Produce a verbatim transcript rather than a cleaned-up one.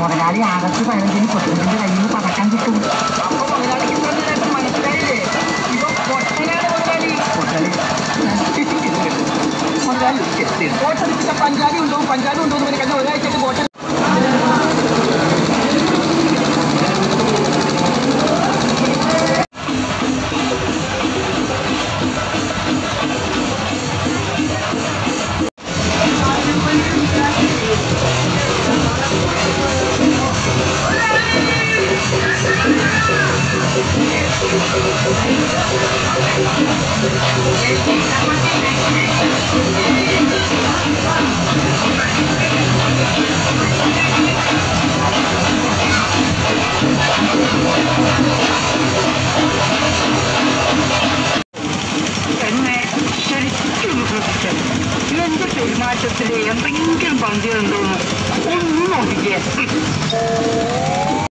മുതലാളി ആഗസ്റ്റ് പതിനഞ്ചിന് കൊട്ടുവിന്റെ കയ്യിൽ നിന്ന് പതക്കാൻ കിട്ടും. അപ്പൊ മുതലാളിക്ക് മനസ്സിലായില്ലേ? ഇപ്പൊ പൊട്ടനാണ് മുതലാളി. പൊട്ടല് മുതലാളി ബോട്ടടിച്ച പഞ്ചാബി ഉണ്ടോ പഞ്ചാബി ഉണ്ടോ എന്ന് കഴിഞ്ഞ ഒരാഴ്ചക്ക് ബോട്ടൽ എന്റെ പെരുമാറ്റത്തില് എന്തെങ്കിലും പങ്കുണ്ടോന്ന് ഒന്നും നോക്കിക്കേ.